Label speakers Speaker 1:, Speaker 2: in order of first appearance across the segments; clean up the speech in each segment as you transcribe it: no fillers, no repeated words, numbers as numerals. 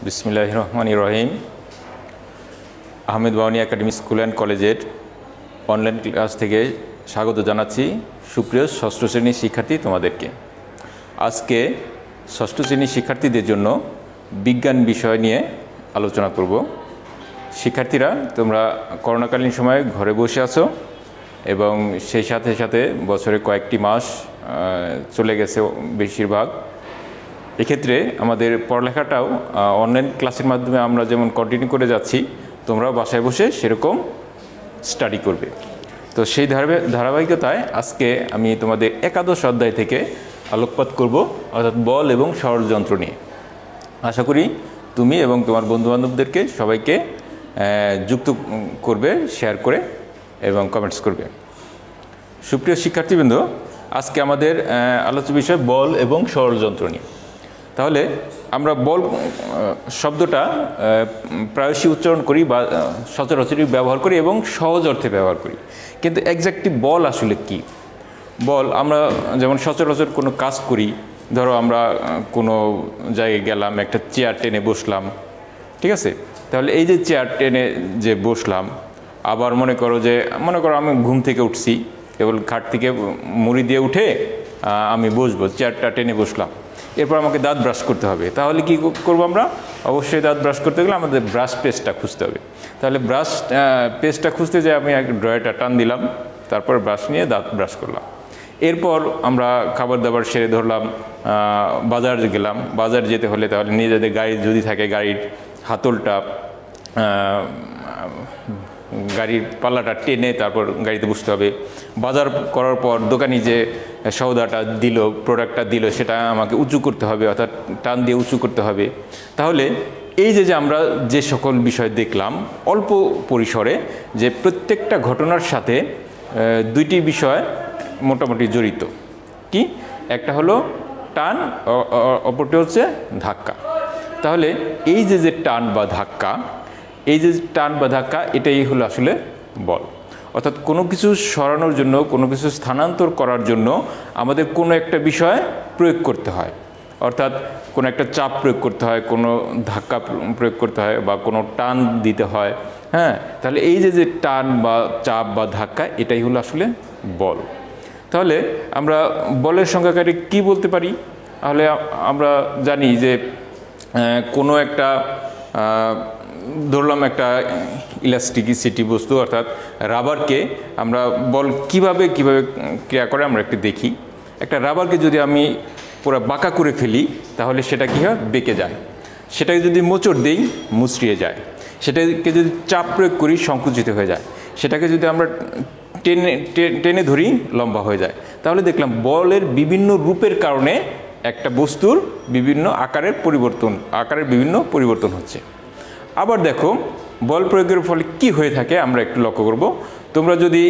Speaker 1: বিসমিল্লাহির রহমানির রহিম। Ahmed Bauni academy school and কলেজের অনলাইন ক্লাস থেকে স্বাগত জানাচ্ছি সুপ্রিয় ষষ্ঠ শ্রেণীর শিক্ষার্থী তোমাদেরকে। আজকে ষষ্ঠ শ্রেণীর শিক্ষার্থীদের জন্য বিজ্ঞান বিষয় নিয়ে আলোচনা করব। শিক্ষার্থীরা তোমরা করোনাকালীন সময়ে ঘরে বসে আছো এবং সেই সাথে সাথে বছরে কয়েকটি মাস চলে গেছে বেশিরভাগ। এক্ষেত্রে আমাদের পড়ালেখাটাও অনলাইন ক্লাসের মাধ্যমে আমরা যেমন কন্টিনিউ করে যাচ্ছি, তোমরাও বাসায় বসে সেরকম স্টাডি করবে। তো সেই ধারাবাহিকতায় আজকে আমি তোমাদের একাদশ অধ্যায় থেকে আলোকপাত করব, অর্থাৎ বল এবং সরল যন্ত্র নিয়ে। আশা করি তুমি এবং তোমার বন্ধুবান্ধবদেরকে সবাইকে যুক্ত করবে, শেয়ার করে এবং কমেন্টস করবে। সুপ্রিয় শিক্ষার্থীবৃন্দ, আজকে আমাদের আলোচ্য বিষয় বল এবং সরল যন্ত্র নিয়ে। তাহলে আমরা বল শব্দটা প্রায়শই উচ্চারণ করি বা সচরাচরই ব্যবহার করি এবং সহজ অর্থে ব্যবহার করি, কিন্তু এক্স্যাক্টলি বল আসলে কি? বল আমরা যেমন সচরাচর কোনো কাজ করি, ধরো আমরা কোনো জায়গায় গেলাম, একটা চেয়ার টেনে বসলাম, ঠিক আছে? তাহলে এই যে চেয়ার টেনে যে বসলাম, আবার মনে করো আমি ঘুম থেকে উঠছি, কেবল খাট থেকে মুড়ি দিয়ে উঠে আমি বসবো, চেয়ারটা টেনে বসলাম, এরপর আমাকে দাঁত ব্রাশ করতে হবে। তাহলে কি করবো আমরা? অবশ্যই দাঁত ব্রাশ করতে গেলে আমাদের ব্রাশ পেস্টটা খুঁজতে হবে। তাহলে ব্রাশ পেস্টটা খুঁজতে যেয়ে আমি এক ড্রয়ারটা টান দিলাম, তারপর ব্রাশ নিয়ে দাঁত ব্রাশ করলাম। এরপর আমরা খাবার দাবার সেরে ধরলাম, বাজার গেলাম। বাজার যেতে হলে তাহলে নিজেদের গাড়ি যদি থাকে, গাড়ির হাতলটা গাড়ির পাল্লাটা টেনে তারপর গাড়িতে বসতে হবে। বাজার করার পর দোকানি যে সওদাটা দিল, প্রোডাক্টটা দিল, সেটা আমাকে উঁচু করতে হবে, অর্থাৎ টান দিয়ে উঁচু করতে হবে। তাহলে এই যে আমরা যে সকল বিষয় দেখলাম অল্প পরিসরে, যে প্রত্যেকটা ঘটনার সাথে দুইটি বিষয় মোটামুটি জড়িত। কি? একটা হলো টান, অপরটি হচ্ছে ধাক্কা। তাহলে এই যে টান বা ধাক্কা, এই যে টান বা ধাক্কা, এটাই হলো আসলে বল। অর্থাৎ কোনো কিছু সরানোর জন্য, কোনো কিছু স্থানান্তর করার জন্য আমাদের কোনো একটা বিষয় প্রয়োগ করতে হয়, অর্থাৎ কোনো একটা চাপ প্রয়োগ করতে হয়, কোনো ধাক্কা প্রয়োগ করতে হয় বা কোনো টান দিতে হয়। হ্যাঁ, তাহলে এই যে টান বা চাপ বা ধাক্কা, এটাই হলো আসলে বল। তাহলে আমরা বলের সংজ্ঞাকারে কি বলতে পারি? তাহলে আমরা জানি যে কোনো একটা ধরলাম একটা ইলাস্টিসিটি বস্তু, অর্থাৎ রাবারকে আমরা বল কিভাবে ক্রিয়া করে আমরা একটু দেখি। একটা রাবারকে যদি আমি পুরো বাঁকা করে ফেলি, তাহলে সেটা কী হয়? বেঁকে যায়। সেটাকে যদি মোচড় দিই, মুচড়িয়ে যায়। সেটাকে যদি চাপ প্রয়োগ করি, সংকুচিত হয়ে যায়। সেটাকে যদি আমরা টেনে ধরি, লম্বা হয়ে যায়। তাহলে দেখলাম বলের বিভিন্ন রূপের কারণে একটা বস্তুর বিভিন্ন আকারের বিভিন্ন পরিবর্তন হচ্ছে। আবার দেখো বল প্রয়োগের ফলে কি হয়ে থাকে আমরা একটু লক্ষ্য করব। তোমরা যদি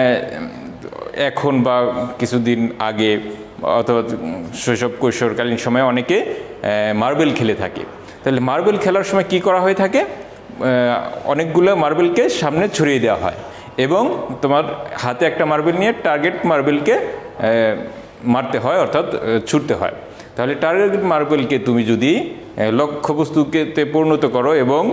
Speaker 1: এখন বা কিছুদিন আগে অথবা শৈশব কৈশোরকালীন সময়ে অনেকে মার্বেল খেলে থাকে, তাহলে মার্বেল খেলার সময় কি করা হয়ে থাকে? অনেকগুলো মার্বেলকে সামনে ছড়িয়ে দেওয়া হয় এবং তোমার হাতে একটা মার্বেল নিয়ে টার্গেট মার্বেলকে মারতে হয়, অর্থাৎ ছুটতে হয়। তাহলে টার্গেট মার্বেলকে তুমি যদি লক্ষ্যবস্তুকে পরিণত করো এবং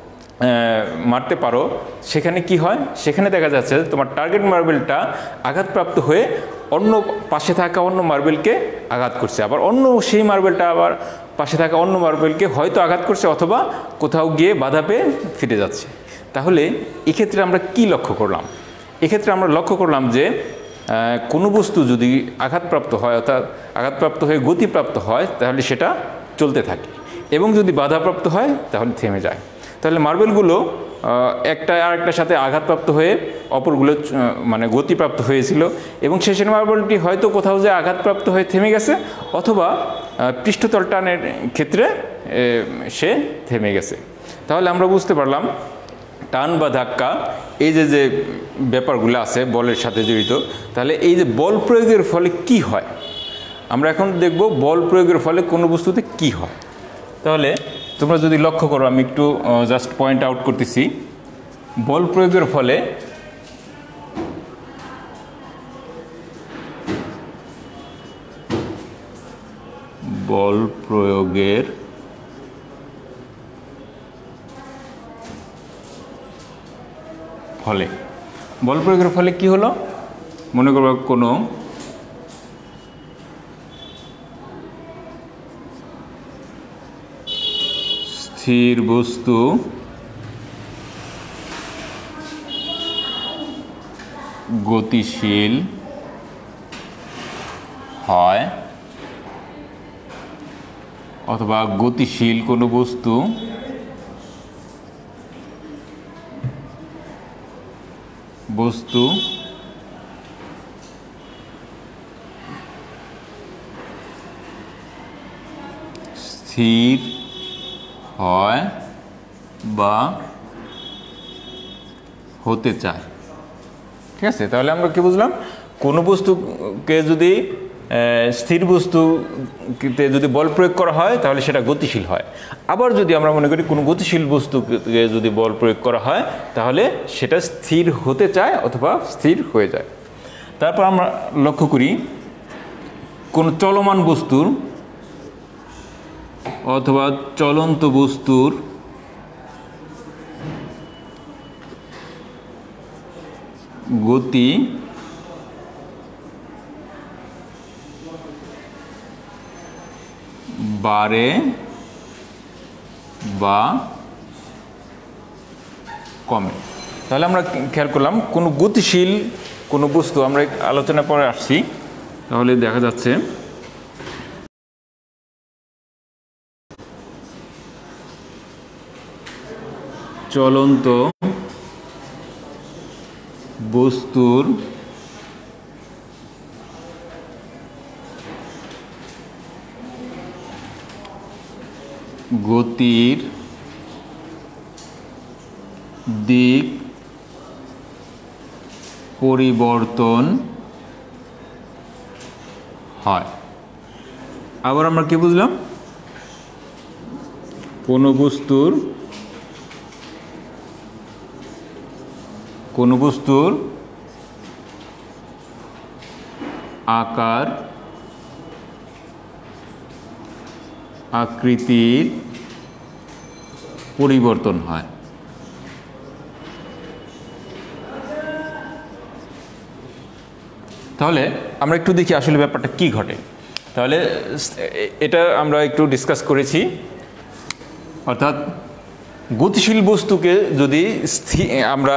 Speaker 1: মারতে পারো, সেখানে কি হয়? সেখানে দেখা যাচ্ছে তোমার টার্গেট মার্বেলটা আঘাতপ্রাপ্ত হয়ে অন্য পাশে থাকা অন্য মার্বেলকে আঘাত করছে, আবার অন্য সেই মার্বেলটা আবার পাশে থাকা অন্য মার্বেলকে হয়তো আঘাত করছে, অথবা কোথাও গিয়ে বাধা পেয়ে ফিরে যাচ্ছে। তাহলে এক্ষেত্রে আমরা কি লক্ষ্য করলাম? এক্ষেত্রে আমরা লক্ষ্য করলাম যে কোনো বস্তু যদি আঘাতপ্রাপ্ত হয়, অর্থাৎ আঘাতপ্রাপ্ত হয়ে গতিপ্রাপ্ত হয়, তাহলে সেটা চলতে থাকে, এবং যদি বাধাপ্রাপ্ত হয় তাহলে থেমে যায়। তাহলে মার্বেলগুলো একটা আরেকটার সাথে আঘাতপ্রাপ্ত হয়ে অপরগুলো মানে গতিপ্রাপ্ত হয়েছিল, এবং শেষের মার্বেলটি হয়তো কোথাও যে আঘাতপ্রাপ্ত হয়ে থেমে গেছে, অথবা পৃষ্ঠতল টানের ক্ষেত্রে সে থেমে গেছে। তাহলে আমরা বুঝতে পারলাম টান বা ধাক্কা, এই যে ব্যাপারগুলো আছে বলের সাথে জড়িত। তাহলে এই যে বল প্রয়োগের ফলে কি হয়, আমরা এখন দেখব বল প্রয়োগের ফলে কোনো বস্তুতে কি হয়। তাহলে তোমরা যদি লক্ষ্য করো, আমি একটু জাস্ট পয়েন্ট আউট করতেছি। বল প্রয়োগের ফলে ফলে। বল প্রয়োগের ফলে কি হলো, মনে করো কোনো স্থির বস্তু গতিশীল হয় অথবা গতিশীল কোনো বস্তু স্থির হয় বা হতে চায়। ঠিক আছে, তাহলে আমরা কি বুঝলাম, কোনো বস্তুকে যদি স্থির বস্তুতে যদি বল প্রয়োগ করা হয় তাহলে সেটা গতিশীল হয়। আবার যদি আমরা মনে করি কোনো গতিশীল বস্তুকে যদি বল প্রয়োগ করা হয় তাহলে সেটা স্থির হতে চায় অথবা স্থির হয়ে যায়। তারপর আমরা লক্ষ্য করি কোনো চলমান বস্তুর অথবা চলন্ত বস্তুর গতি বাড়ে বা কমে। তাহলে আমরা খেয়াল করলাম কোনো গতিশীল কোনো বস্তু, আমরা আলোচনা পরে আসছি, তাহলে দেখা যাচ্ছে চলন্ত বস্তুর গতির দিক পরিবর্তন হয়। আবার আমরা কি বুঝলাম, কোনো বস্তুর আকার আকৃতির পরিবর্তন হয়। তাহলে আমরা একটু দেখি আসলে ব্যাপারটা কি ঘটে। তাহলে এটা আমরা একটু ডিসকাস করেছি, অর্থাৎ গতিশীল বস্তুকে যদি আমরা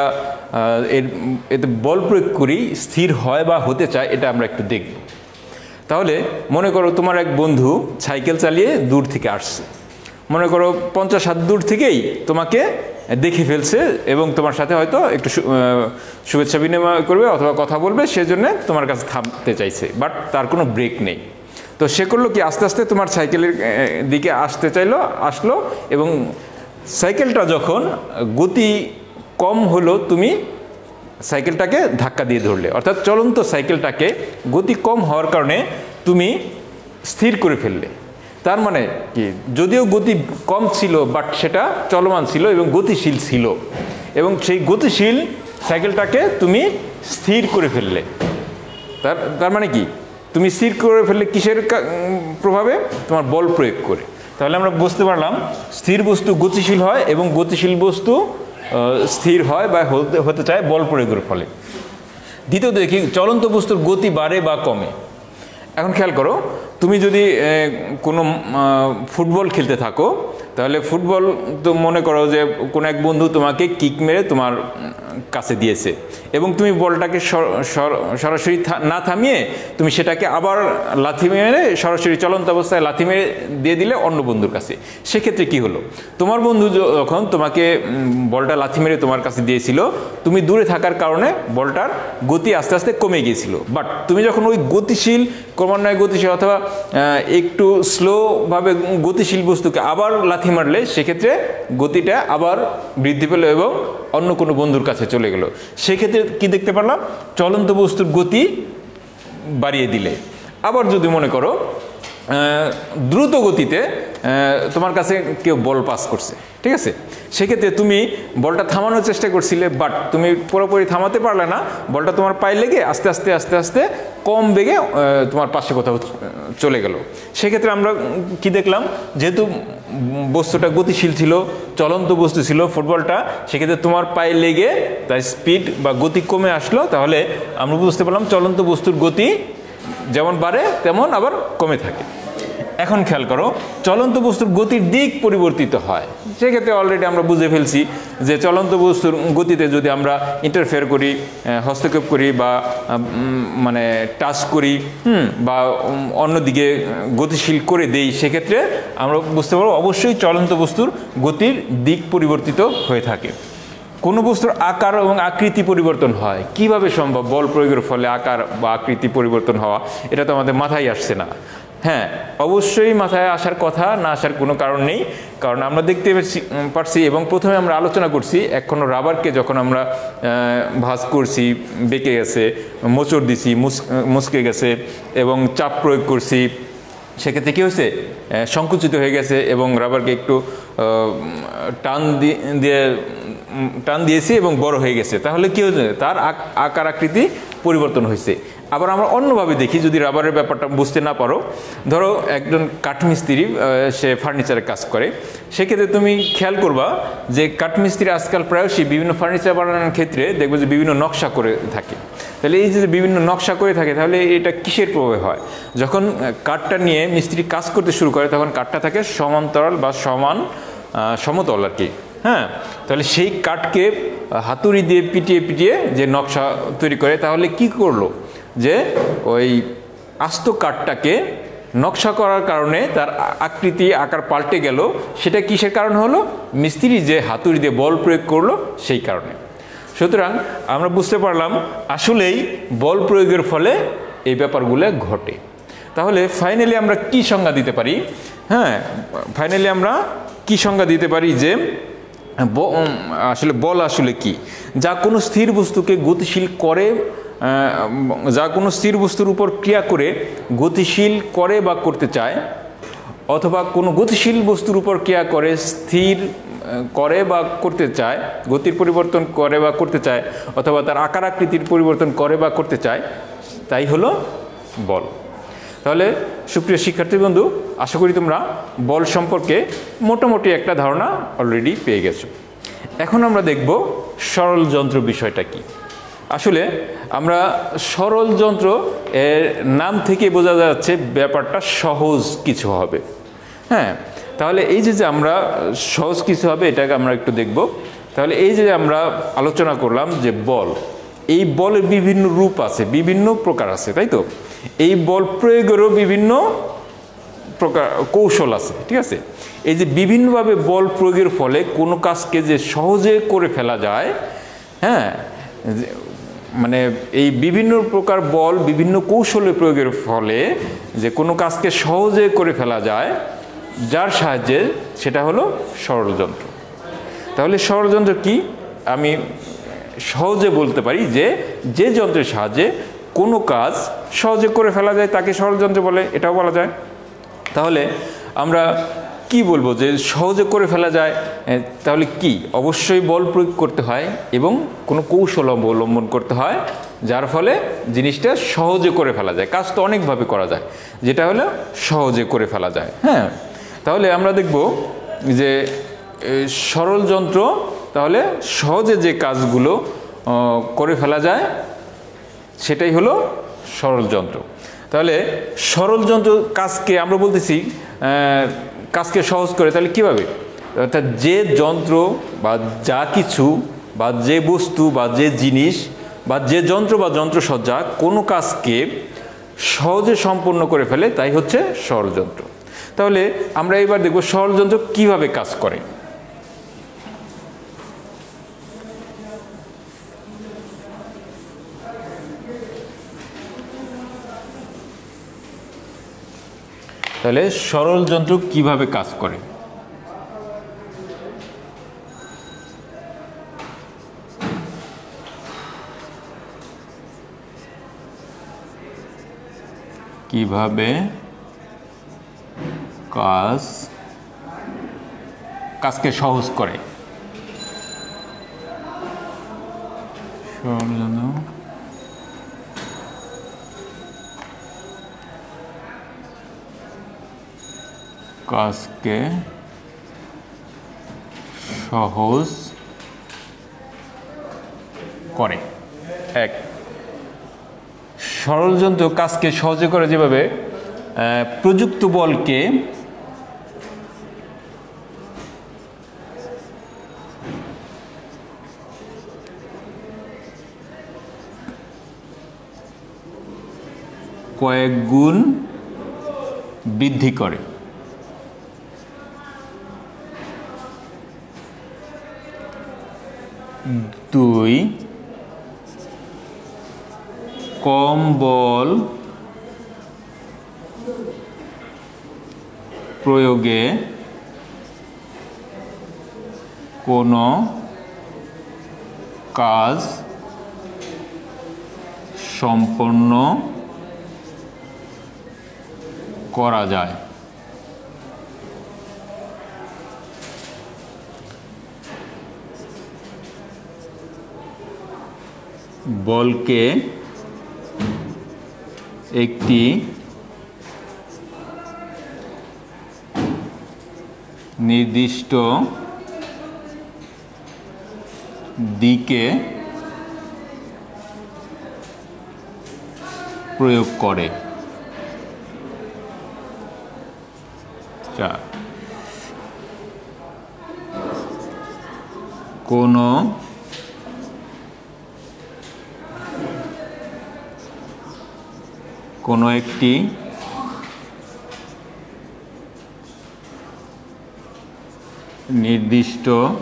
Speaker 1: এতে বল প্রয়োগ করি স্থির হয় বা হতে চায়, এটা আমরা একটু দেখব। তাহলে মনে করো তোমার এক বন্ধু সাইকেল চালিয়ে দূর থেকে আসছে, মনে করো 50 হাত দূর থেকেই তোমাকে দেখে ফেলছে এবং তোমার সাথে হয়তো একটু শুভেচ্ছা বিনিময় করবে অথবা কথা বলবে, সেজন্য তোমার কাছে থামতে চাইছে, বাট তার কোনো ব্রেক নেই। তো সে করলো কি, আস্তে আস্তে তোমার সাইকেলের দিকে আসলো এবং সাইকেলটা যখন গতি কম হলো তুমি সাইকেলটাকে ধাক্কা দিয়ে ধরলে, অর্থাৎ চলন্ত সাইকেলটাকে গতি কম হওয়ার কারণে তুমি স্থির করে ফেললে। তার মানে কি, যদিও গতি কম ছিল বাট সেটা চলমান ছিল এবং গতিশীল ছিল, এবং সেই গতিশীল সাইকেলটাকে তুমি স্থির করে ফেললে। তার মানে কি, তুমি স্থির করে ফেললে কিসের প্রভাবে? তোমার বল প্রয়োগ করে। তাহলে আমরা বুঝতে পারলাম স্থির বস্তু গতিশীল হয় এবং গতিশীল বস্তু স্থির হয় বা হতে চায় বল প্রয়োগের ফলে। দ্বিতীয়ত দেখি চলন্ত বস্তুর গতি বাড়ে বা কমে। এখন খেয়াল করো, তুমি যদি কোনো ফুটবল খেলতে থাকো, তাহলে ফুটবল তো মনে করো যে কোনো এক বন্ধু তোমাকে কিক মেরে তোমার কাছে দিয়েছে এবং তুমি বলটাকে সরাসরি না থামিয়ে তুমি সেটাকে আবার লাথি মেরে সরাসরি চলন্ত অবস্থায় লাথি মেরে দিয়ে দিলে অন্য বন্ধুর কাছে। সেক্ষেত্রে কি হলো, তোমার বন্ধু যখন তোমাকে বলটা লাথি মেরে তোমার কাছে দিয়েছিল, তুমি দূরে থাকার কারণে বলটার গতি আস্তে আস্তে কমে গিয়েছিল, বাট তুমি যখন ওই গতিশীল, ক্রমান্বয়ে গতিশীল অথবা একটু স্লোভাবে গতিশীল বস্তুকে আবার লাথি মারলে সেক্ষেত্রে গতিটা আবার বৃদ্ধি পেল এবং অন্য কোনো বন্ধুর কাছে চলে গেল। সেক্ষেত্রে কি দেখতে পারলাম, চলন্ত বস্তুর গতি বাড়িয়ে দিলে। আবার যদি মনে করো দ্রুত গতিতে তোমার কাছে কেউ বল পাস করছে, ঠিক আছে, সেক্ষেত্রে তুমি বলটা থামানোর চেষ্টা করছিলে, বাট তুমি পুরোপুরি থামাতে পারলে না, বলটা তোমার পায়ে লেগে আস্তে আস্তে আস্তে আস্তে কম বেগে তোমার পাশে কোথাও চলে গেল। সেক্ষেত্রে আমরা কি দেখলাম, যেহেতু বস্তুটা গতিশীল ছিল, চলন্ত বস্তু ছিল ফুটবলটা, সেক্ষেত্রে তোমার পায়ে লেগে তার স্পিড বা গতি কমে আসলো, তাহলে আমরা বুঝতে পারলাম চলন্ত বস্তুর গতি যেমন বাড়ে তেমন আবার কমে থাকে। এখন খেয়াল করো, চলন্ত বস্তুর গতির দিক পরিবর্তিত হয়, সেক্ষেত্রে অলরেডি আমরা বুঝে ফেলছি যে চলন্ত বস্তুর গতিতে যদি আমরা ইন্টারফেয়ার করি, হস্তক্ষেপ করি বা মানে টাচ করি বা অন্যদিকে গতিশীল করে দেই, সেক্ষেত্রে আমরা বুঝতে পারবো অবশ্যই চলন্ত বস্তুর গতির দিক পরিবর্তিত হয়ে থাকে। কোনো বস্তুর আকার এবং আকৃতি পরিবর্তন হয়, কিভাবে সম্ভব বল প্রয়োগের ফলে আকার বা আকৃতি পরিবর্তন হওয়া, এটা তো আমাদের মাথায় আসছে না। হ্যাঁ, অবশ্যই মাথায় আসার কথা, না আসার কোনো কারণ নেই, কারণ আমরা দেখতে পারছি এবং প্রথমে আমরা আলোচনা করছি, এখনও রাবারকে যখন আমরা ভাঁজ করছি, বেঁকে গেছে, মোচড় দিছি, মুচকে গেছে এবং চাপ প্রয়োগ করছি, সেক্ষেত্রে কী হয়েছে, সংকুচিত হয়ে গেছে এবং রাবারকে একটু টান দিয়েছি এবং বড় হয়ে গেছে। তাহলে কী হয়েছে, তার আকার আকৃতি পরিবর্তন হয়েছে। আবার আমরা অন্যভাবে দেখি, যদি রাবারের ব্যাপারটা বুঝতে না পারো, ধরো একজন কাঠমিস্ত্রি, সে ফার্নিচারের কাজ করে, সেক্ষেত্রে তুমি খেয়াল করবা যে কাঠমিস্ত্রি আজকাল প্রায়শই বিভিন্ন ফার্নিচার বানানোর ক্ষেত্রে দেখবে যে বিভিন্ন নকশা করে থাকে। তাহলে এই যে বিভিন্ন নকশা করে থাকে, তাহলে এটা কিসের প্রভাবে হয়, যখন কাঠটা নিয়ে মিস্ত্রি কাজ করতে শুরু করে তখন কাঠটা থাকে সমান্তরাল বা সমতল আর কি। হ্যাঁ, তাহলে সেই কাঠকে হাতুড়ি দিয়ে পিটিয়ে পিটিয়ে যে নকশা তৈরি করে, তাহলে কি করলো, যে ওই আস্ত কাঠটাকে নকশা করার কারণে তার আকৃতি আকার পাল্টে গেল। সেটা কিসের কারণ হলো, মিস্ত্রি যে হাতুড়ি দিয়ে বল প্রয়োগ করলো সেই কারণে। সুতরাং আমরা বুঝতে পারলাম আসলেই বল প্রয়োগের ফলে এই ব্যাপারগুলো ঘটে। তাহলে ফাইনালি আমরা কি সংজ্ঞা দিতে পারি, হ্যাঁ, ফাইনালি আমরা কি সংজ্ঞা দিতে পারি যে আসলে বল আসলে কি, যা কোনো স্থির বস্তুকে গতিশীল করে, যা কোনো স্থির বস্তুর উপর ক্রিয়া করে গতিশীল করে বা করতে চায়, অথবা কোনো গতিশীল বস্তুর উপর ক্রিয়া করে স্থির করে বা করতে চায়, গতির পরিবর্তন করে বা করতে চায়, অথবা তার আকার আকৃতির পরিবর্তন করে বা করতে চায়, তাই হলো বল। তাহলে সুপ্রিয় শিক্ষার্থী বন্ধু, আশা করি তোমরা বল সম্পর্কে মোটামুটি একটা ধারণা অলরেডি পেয়ে গেছো। এখন আমরা দেখব সরল যন্ত্র বিষয়টা কি। আসলে আমরা সরল যন্ত্র এর নাম থেকে বোঝা যাচ্ছে ব্যাপারটা সহজ কিছু হবে। হ্যাঁ, তাহলে এই যে আমরা সহজ কিছু হবে, এটাকে আমরা একটু দেখব। তাহলে এই যে আমরা আলোচনা করলাম যে বল, এই বলের বিভিন্ন রূপ আছে, বিভিন্ন প্রকার আছে, তাই তো। এই বল প্রয়োগেরও বিভিন্ন প্রকার কৌশল আছে, ঠিক আছে। এই যে বিভিন্নভাবে বল প্রয়োগের ফলে কোনো কাজকে যে সহজে করে ফেলা যায়, হ্যাঁ, মানে এই বিভিন্ন প্রকার বল বিভিন্ন কৌশলে প্রয়োগের ফলে যে কোনো কাজকে সহজে করে ফেলা যায়, যার সাহায্যে, সেটা হলো সরল যন্ত্র। তাহলে সরল যন্ত্র কি, আমি সহজে বলতে পারি যে যে যন্ত্রের সাহায্যে কোনো কাজ সহজে করে ফেলা যায় তাকে সরল যন্ত্র বলে, এটাও বলা যায়। তাহলে আমরা কি বলবো যে সহজে করে ফেলা যায়, তাহলে কি, অবশ্যই বল প্রয়োগ করতে হয় এবং কোনো কৌশল অবলম্বন করতে হয়, যার ফলে জিনিসটা সহজে করে ফেলা যায়। কাজ তো অনেকভাবে করা যায়, যেটা হলো সহজে করে ফেলা যায়। হ্যাঁ, তাহলে আমরা দেখব যে সরল যন্ত্র, তাহলে সহজে যে কাজগুলো করে ফেলা যায় সেটাই হলো সরল যন্ত্র। তাহলে সরল যন্ত্র কাজকে আমরা বলতেছি কাজকে সহজ করে, তাহলে কীভাবে, অর্থাৎ যে যন্ত্র বা যা কিছু বা যে বস্তু বা যে জিনিস বা যে যন্ত্র বা যন্ত্রসজ্জা কোনো কাজকে সহজে সম্পন্ন করে ফেলে, তাই হচ্ছে সরল যন্ত্র। তাহলে আমরা এবার দেখব সরল যন্ত্র কীভাবে কাজ করে। তাহলে সরল যন্ত্র কিভাবে কাজ করে। কিভাবে কাজকে সহজ করে। কাজকে সহজ করে। এক, সরল যন্ত্র কাজকে সহজে করে যেভাবে প্রযুক্ত বলকে কয়েক গুণ বৃদ্ধি করে। দুই, কম বল প্রয়োগে কোনো কাজ সম্পন্ন করা যায়। বলকে একটি নির্দিষ্ট দিকে প্রয়োগ করে। কোনো একটি নির্দিষ্ট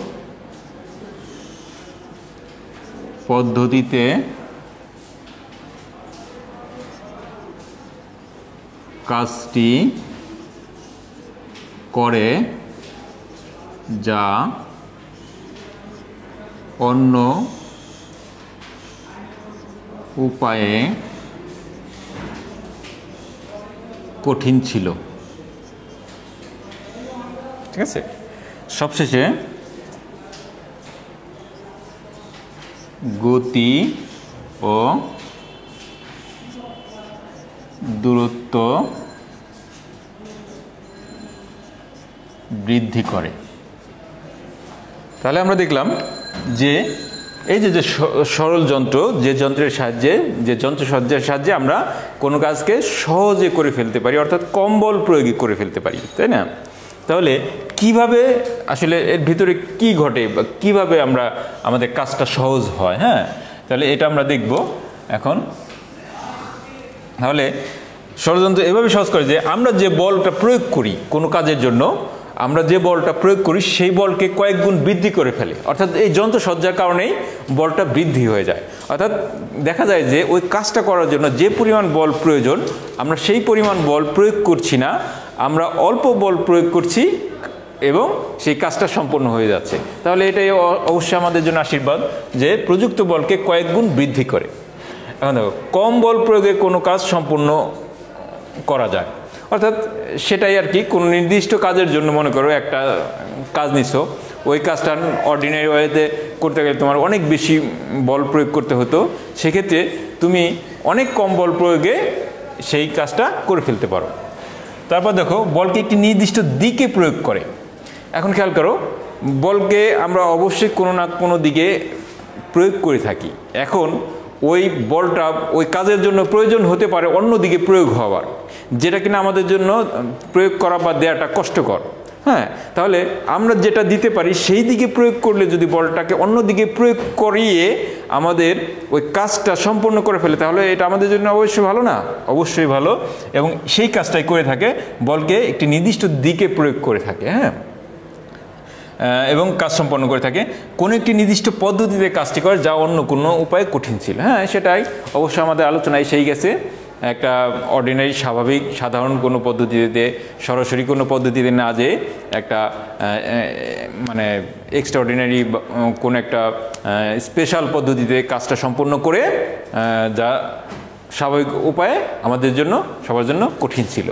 Speaker 1: পদ্ধতিতে কাজটি করে যা অন্য উপায়ে কঠিন ছিল। ঠিক আছে, সবশেষে গতি ও দূরত্ব বৃদ্ধি করে। তাহলে আমরা দেখলাম যে এই যে সরল যন্ত্র, যে যন্ত্রসজ্জার সাহায্যে আমরা কোনো কাজকে সহজে করে ফেলতে পারি, অর্থাৎ কম বল প্রয়োগে করে ফেলতে পারি, তাই না? তাহলে কিভাবে আসলে এর ভিতরে কি ঘটে বা কিভাবে আমরা আমাদের কাজটা সহজ হয়, হ্যাঁ, তাহলে এটা আমরা দেখব এখন। তাহলে ষড়যন্ত্র এভাবে সহজ করে যে আমরা যে বলটা প্রয়োগ করি কোনো কাজের জন্য, আমরা যে বলটা প্রয়োগ করি সেই বলকে কয়েক গুণ বৃদ্ধি করে ফেলে, অর্থাৎ এই যন্ত্রসজ্জার কারণেই বলটা বৃদ্ধি হয়ে যায়। অর্থাৎ দেখা যায় যে ওই কাজটা করার জন্য যে পরিমাণ বল প্রয়োজন আমরা সেই পরিমাণ বল প্রয়োগ করছি না, আমরা অল্প বল প্রয়োগ করছি এবং সেই কাজটা সম্পন্ন হয়ে যাচ্ছে। তাহলে এটাই অবশ্যই আমাদের জন্য আশীর্বাদ যে প্রযুক্ত বলকে কয়েক গুণ বৃদ্ধি করে। এখন দেখো, কম বল প্রয়োগে কোনো কাজ সম্পূর্ণ করা যায়, অর্থাৎ সেটাই আর কি। কোনো নির্দিষ্ট কাজের জন্য মনে করো একটা কাজ নিছো, ওই কাজটা অর্ডিনারি ওয়েতে করতে গেলে তোমার অনেক বেশি বল প্রয়োগ করতে হতো, সেক্ষেত্রে তুমি অনেক কম বল প্রয়োগে সেই কাজটা করে ফেলতে পারো। তারপর দেখো, বলকে একটি নির্দিষ্ট দিকে প্রয়োগ করে। এখন খেয়াল করো, বলকে আমরা অবশ্যই কোনো না কোনো দিকে প্রয়োগ করে থাকি। এখন ওই বলটা ওই কাজের জন্য প্রয়োজন হতে পারে অন্য দিকে প্রয়োগ হওয়ার, যেটা কিনা আমাদের জন্য প্রয়োগ করা বা দেওয়াটা কষ্টকর, হ্যাঁ। তাহলে আমরা যেটা দিতে পারি সেই দিকে প্রয়োগ করলে যদি বলটাকে অন্য দিকে প্রয়োগ করিয়ে আমাদের ওই কাজটা সম্পূর্ণ করে ফেলে, তাহলে এটা আমাদের জন্য অবশ্যই ভালো না? অবশ্যই ভালো। এবং সেই কাজটাই করে থাকে, বলকে একটি নির্দিষ্ট দিকে প্রয়োগ করে থাকে, হ্যাঁ, এবং কাজ সম্পন্ন করে থাকে। কোনো একটি নির্দিষ্ট পদ্ধতিতে কাজটি করে যা অন্য কোনো উপায়ে কঠিন ছিল, হ্যাঁ, সেটাই অবশ্যই আমাদের আলোচনায় সেই গেছে। একটা অর্ডিনারি স্বাভাবিক সাধারণ কোনো পদ্ধতিতে, সরাসরি কোনো পদ্ধতিতে না যেয়ে একটা মানে এক্সট্রা অর্ডিনারি কোনো একটা স্পেশাল পদ্ধতিতে কাজটা সম্পন্ন করে যা স্বাভাবিক উপায়ে আমাদের জন্য, সবার জন্য কঠিন ছিল।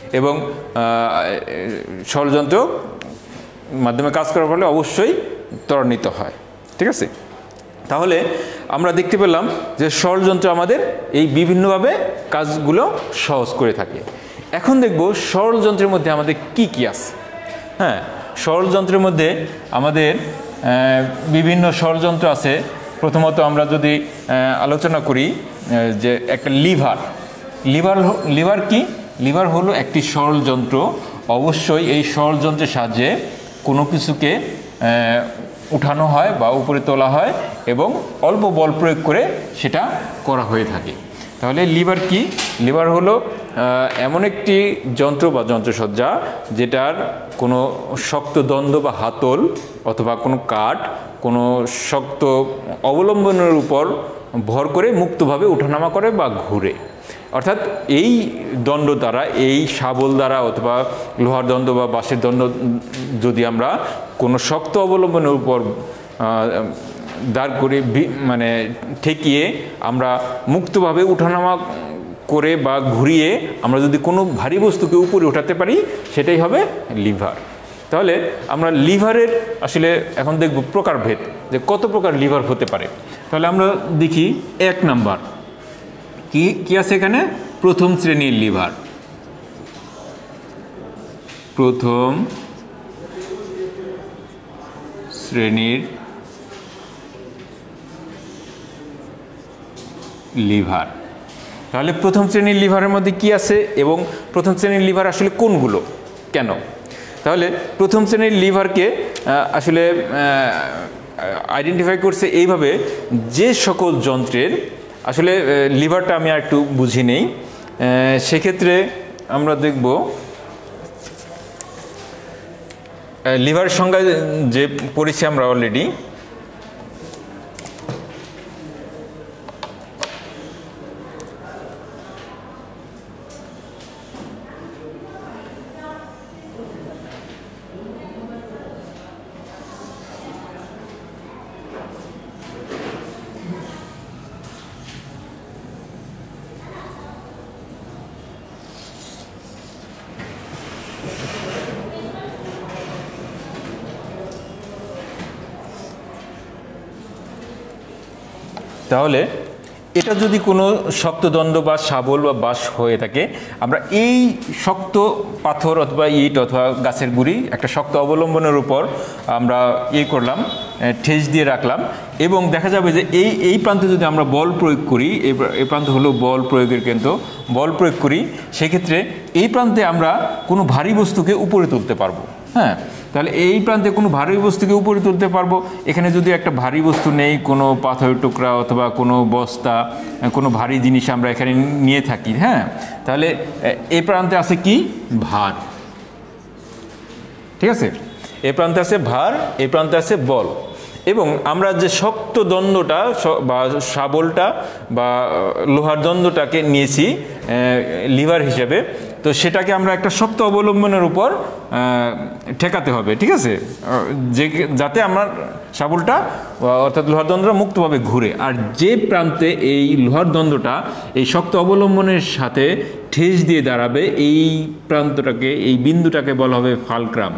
Speaker 1: এবং ষড়যন্ত্র মাধ্যমে কাজ করার ফলে অবশ্যই ত্বরান্বিত হয়। ঠিক আছে, তাহলে আমরা দেখতে পেলাম যে ষড়যন্ত্র আমাদের এই বিভিন্নভাবে কাজগুলো সহজ করে থাকে। এখন দেখব ষড়যন্ত্রের মধ্যে আমাদের কি কি আছে। হ্যাঁ, ষড়যন্ত্রের মধ্যে আমাদের বিভিন্ন ষড়যন্ত্র আছে। প্রথমত আমরা যদি আলোচনা করি যে একটা লিভার কি? লিভার হলো একটি ষড়যন্ত্র। অবশ্যই এই ষড়যন্ত্রের সাহায্যে কোনো কিছুকে উঠানো হয় বা উপরে তোলা হয় এবং অল্প বল প্রয়োগ করে সেটা করা হয়ে থাকে। তাহলে লিভার কি? লিভার হলো এমন একটি যন্ত্র বা যন্ত্রসজ্জা যেটার কোনো শক্ত দণ্ড বা হাতল অথবা কোনো কাঠ কোনো শক্ত অবলম্বনের উপর ভর করে মুক্তভাবে ওঠানামা করে বা ঘুরে। অর্থাৎ এই দণ্ড দ্বারা, এই শাবল দ্বারা অথবা লোহার দণ্ড বা বাঁশের দণ্ড যদি আমরা কোনো শক্ত অবলম্বনের উপর দাঁড় করে মানে ঠেকিয়ে আমরা মুক্তভাবে ওঠানামা করে বা ঘুরিয়ে আমরা যদি কোনো ভারী বস্তুকে উপরে উঠাতে পারি সেটাই হবে লিভার। তাহলে আমরা লিভারের আসলে এখন দেখব প্রকারভেদ, যে কত প্রকার লিভার হতে পারে। তাহলে আমরা দেখি 1 নাম্বার কি আছে এখানে? প্রথম শ্রেণীর লিভার। প্রথম শ্রেণীর লিভার। তাহলে প্রথম শ্রেণীর লিভারের মধ্যে কি আছে এবং প্রথম শ্রেণীর লিভার আসলে কোনগুলো, কেন? তাহলে প্রথম শ্রেণীর লিভারকে আসলে আইডেন্টিফাই করছে এইভাবে, যে সকল যন্ত্রের আসলে লিভারটা আমি আর একটু বুঝি নেই, সেক্ষেত্রে আমরা দেখব লিভারের সংজ্ঞা যে পড়েছি আমরা অলরেডি, তাহলে এটা যদি কোনো শক্ত দণ্ড বা শাবল বা বাঁশ হয়ে থাকে, আমরা এই শক্ত পাথর অথবা ইট অথবা গাছের গুঁড়ি একটা শক্ত অবলম্বনের উপর আমরা করলাম, ঠেস দিয়ে রাখলাম এবং দেখা যাবে যে এই প্রান্তে যদি আমরা বল প্রয়োগ করি, এই প্রান্ত হলো বল প্রয়োগের কেন্দ্র, বল প্রয়োগ করি, সেক্ষেত্রে এই প্রান্তে আমরা কোনো ভারী বস্তুকে উপরে তুলতে পারবো। হ্যাঁ, তাহলে এই প্রান্তে কোনো ভারী বস্তুকে উপরে তুলতে পারবো। এখানে যদি একটা ভারী বস্তু নেই, কোনো পাথরের টুকরা অথবা কোনো বস্তা, কোনো ভারী জিনিস আমরা এখানে নিয়ে থাকি, হ্যাঁ, তাহলে এই প্রান্তে আছে কি? ভার। ঠিক আছে, এই প্রান্তে আছে ভার, এই প্রান্তে আছে বল। এবং আমরা যে শক্ত দণ্ডটা বা শাবলটা বা লোহার দণ্ডটাকে নিয়েছি লিভার হিসেবে, তো সেটাকে আমরা একটা শক্ত অবলম্বনের উপর ঠেকাতে হবে। ঠিক আছে, যাতে আমার শাবলটা অর্থাৎ লোহার দণ্ডটা মুক্তভাবে ঘুরে। আর যে প্রান্তে এই লোহার দণ্ডটা এই শক্ত অবলম্বনের সাথে ঠেস দিয়ে দাঁড়াবে, এই প্রান্তটাকে, এই বিন্দুটাকে বলা হবে ফালক্রাম।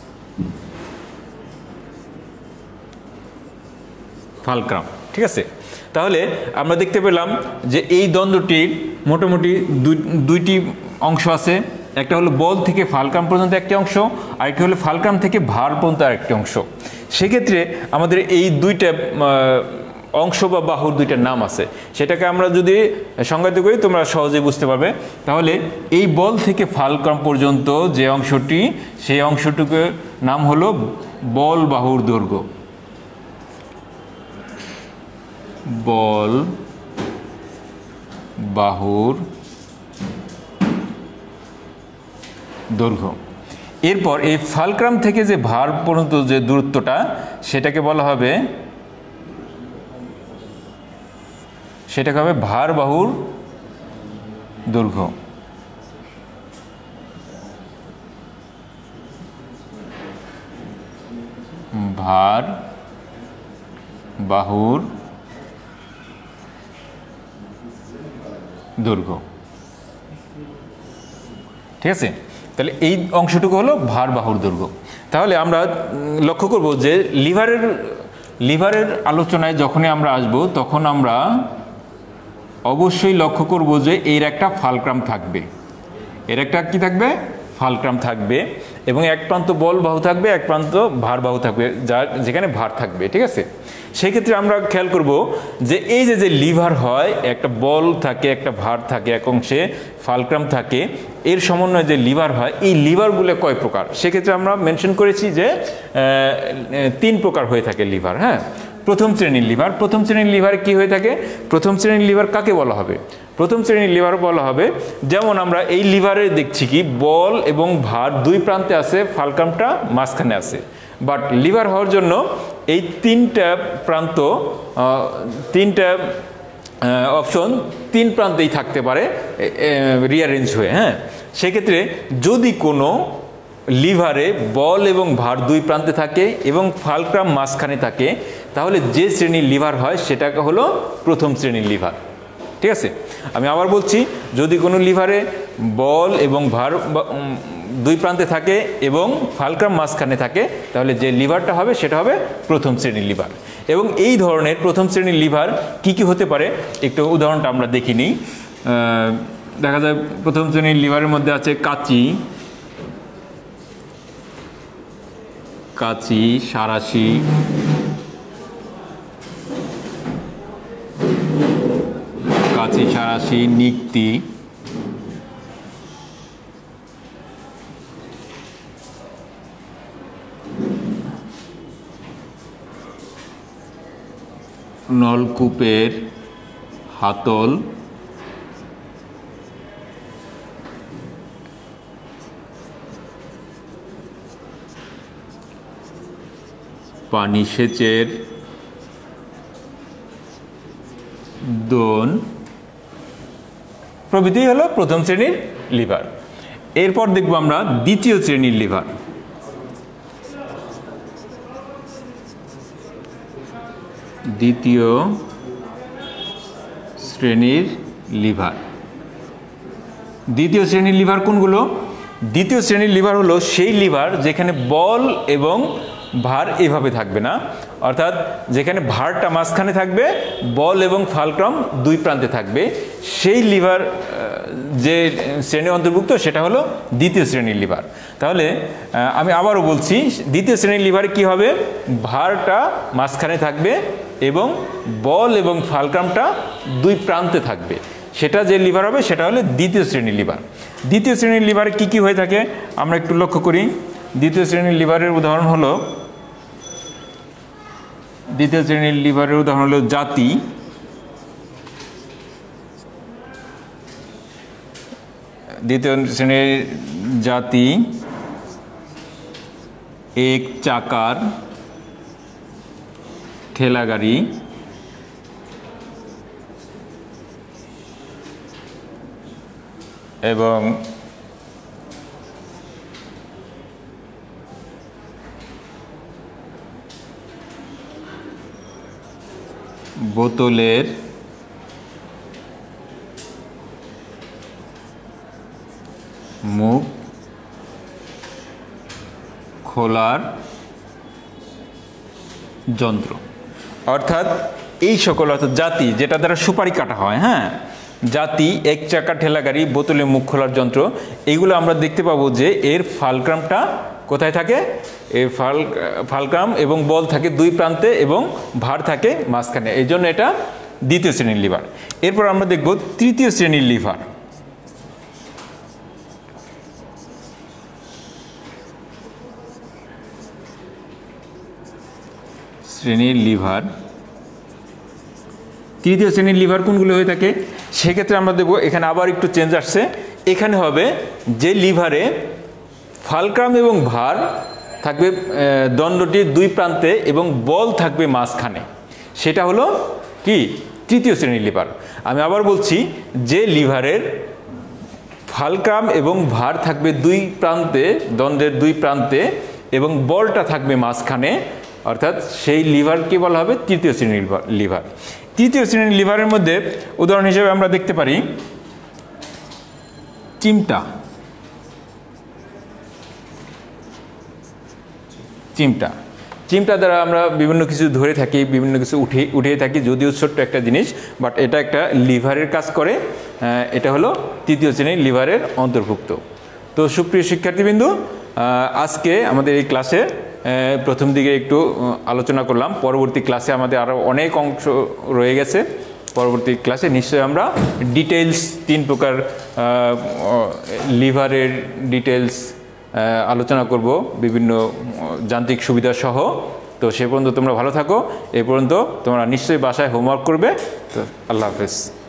Speaker 1: ফালক্রাম। ঠিক আছে, তাহলে আমরা দেখতে পেলাম যে এই দ্বন্দ্বটির মোটামুটি দুইটি অংশ আছে। একটা হলো বল থেকে ফালক্রাম পর্যন্ত একটি অংশ, আরেকটি হলো ফালক্রাম থেকে ভার পর্যন্ত আরেকটি অংশ। সেক্ষেত্রে আমাদের এই দুইটা অংশ বা বাহুর দুইটা নাম আছে, সেটাকে আমরা যদি সংজ্ঞায়িত করি তোমরা সহজেই বুঝতে পারবে। তাহলে এই বল থেকে ফালক্রাম পর্যন্ত যে অংশটি, সেই অংশটুকুর নাম হলো বল বাহুর দৈর্ঘ্য। বল বাহুর দৈর্ঘ্য। এরপর এই ফালক্রাম থেকে যে ভার পর্যন্ত যে দূরত্বটা, সেটাকে বলা হবে ভার বাহুর দৈর্ঘ্য। ভার বাহুর দৈর্ঘ্য। ঠিক আছে। তাহলে এই অংশটুকু হলো ভার বাহুর দৈর্ঘ্য। তাহলে আমরা লক্ষ্য করব যে লিভারের আলোচনায় যখনই আমরা আসব তখন আমরা অবশ্যই লক্ষ্য করব যে এর একটা ফালক্রাম থাকবে, এর একটা কি থাকবে, ফালক্রাম থাকবে, এবং এক প্রান্ত বল বাহু থাকবে, এক প্রান্ত ভার বাহু থাকবে, যেখানে ভার থাকবে। ঠিক আছে। সেই ক্ষেত্রে আমরা খেয়াল করব যে এই যে লিভার হয়, একটা বল থাকে, একটা ভার থাকে, এক অংশে ফালক্রাম থাকে, এর সমন্বয়ে যে লিভার হয়, এই লিভারগুলো কয় প্রকার, সেক্ষেত্রে আমরা মেনশন করেছি যে 3 প্রকার হয়ে থাকে লিভার। হ্যাঁ, প্রথম শ্রেণীর লিভার। প্রথম শ্রেণীর লিভার কি হয়ে থাকে? প্রথম শ্রেণীর লিভার কাকে বলা হবে? প্রথম শ্রেণীর লিভার বলা হবে, যেমন আমরা এই লিভারে দেখছি কি বল এবং ভার দুই প্রান্তে আছে, ফালক্রামটা মাঝখানে আছে। বাট লিভার হওয়ার জন্য এই 3টা প্রান্ত, 3টা অপশন 3 প্রান্তেই থাকতে পারে রিঅ্যারেঞ্জ হয়ে। হ্যাঁ, সেক্ষেত্রে যদি কোনো লিভারে বল এবং ভার দুই প্রান্তে থাকে এবং ফালক্রাম মাঝখানে থাকে, তাহলে যে শ্রেণীর লিভার হয় সেটাকে হলো প্রথম শ্রেণীর লিভার। ঠিক আছে। আমি আবার বলছি, যদি কোনো লিভারে বল এবং ভার দুই প্রান্তে থাকে এবং ফালক্রাম মাঝখানে থাকে, তাহলে যে লিভারটা হবে সেটা হবে প্রথম শ্রেণীর লিভার। এবং এই ধরনের প্রথম শ্রেণীর লিভার কি কি হতে পারে, একটু উদাহরণটা আমরা দেখি নিই। দেখা যায় প্রথম শ্রেণীর লিভারের মধ্যে আছে কাচি, সাঁড়াশি, নিক্তি, নলকূপের হাতল, পানি সেচের দোন প্রভৃতি হলো প্রথম শ্রেণীর লিভার। এরপর দেখব আমরা দ্বিতীয় শ্রেণীর লিভার। দ্বিতীয় শ্রেণীর লিভার। দ্বিতীয় শ্রেণীর লিভার কোনগুলো? দ্বিতীয় শ্রেণীর লিভার হলো সেই লিভার যেখানে বল এবং ভার এভাবে থাকবে না, অর্থাৎ যেখানে ভারটা মাঝখানে থাকবে, বল এবং ফালক্রাম দুই প্রান্তে থাকবে, সেই লিভার যে শ্রেণী অন্তর্ভুক্ত সেটা হলো দ্বিতীয় শ্রেণীর লিভার। তাহলে আমি আবারও বলছি, দ্বিতীয় শ্রেণীর লিভারে কি হবে? ভারটা মাঝখানে থাকবে এবং বল এবং ফালক্রামটা দুই প্রান্তে থাকবে, সেটা যে লিভার হবে সেটা হলো দ্বিতীয় শ্রেণীর লিভার। দ্বিতীয় শ্রেণীর লিভারে কি কি হয়ে থাকে আমরা একটু লক্ষ্য করি। দ্বিতীয় শ্রেণীর লিভারের উদাহরণ হলো জাতি, দ্বিতীয় শ্রেণীর জাতি, এক চাকার ঠেলাগাড়ি, এবং বোতলের মুখ খোলার যন্ত্র। অর্থাৎ এই সকল, অর্থাৎ জাতি যেটা দ্বারা সুপারি কাটা হয়, হ্যাঁ, জাতি, এক চাকা ঠেলাগাড়ি, বোতলে মুখ খোলার যন্ত্র, এগুলো আমরা দেখতে পাবো যে এর ফালক্রামটা কোথায় থাকে? এই ফালক্রাম এবং বল থাকে দুই প্রান্তে এবং ভার থাকে মাঝখানে, এই জন্য এটা দ্বিতীয় শ্রেণীর লিভার। এরপর আমরা দেখব তৃতীয় শ্রেণীর লিভার। তৃতীয় শ্রেণীর লিভার কোনগুলো হয়ে থাকে? সেক্ষেত্রে আমরা দেখব এখানে আবার একটু চেঞ্জ আসছে। এখানে হবে যে লিভারে ফালক্রাম এবং ভার থাকবে দণ্ডটির দুই প্রান্তে এবং বল থাকবে মাঝখানে, সেটা হলো কি? তৃতীয় শ্রেণীর লিভার। আমি আবার বলছি, যে লিভারের ফালক্রাম এবং ভার থাকবে দুই প্রান্তে, দণ্ডের দুই প্রান্তে, এবং বলটা থাকবে মাঝখানে, অর্থাৎ সেই লিভারকে বলা হবে তৃতীয় শ্রেণীর লিভার। তৃতীয় শ্রেণীর লিভারের মধ্যে উদাহরণ হিসেবে আমরা দেখতে পারি চিমটা, চিমটা। চিমটা দ্বারা আমরা বিভিন্ন কিছু ধরে থাকি, বিভিন্ন কিছু উঠিয়ে থাকি, যদিও ছোট্ট একটা জিনিস, বাট এটা একটা লিভারের কাজ করে। এটা হলো তৃতীয় শ্রেণীর লিভারের অন্তর্ভুক্ত। তো সুপ্রিয় শিক্ষার্থীবৃন্দ, আজকে আমাদের এই ক্লাসে প্রথম দিকে একটু আলোচনা করলাম। পরবর্তী ক্লাসে আমাদের আরও অনেক অংশ রয়ে গেছে। পরবর্তী ক্লাসে নিশ্চয়ই আমরা ডিটেলস 3 প্রকার লিভারের ডিটেলস আলোচনা করব, বিভিন্ন যান্ত্রিক সুবিধা সহ। তো সে পর্যন্ত তোমরা ভালো থাকো। এই পর্যন্ত তোমরা নিশ্চয়ই বাসায় হোমওয়ার্ক করবে। তো আল্লাহ হাফেজ।